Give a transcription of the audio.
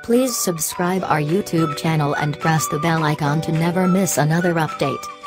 Please subscribe our YouTube channel and press the bell icon to never miss another update.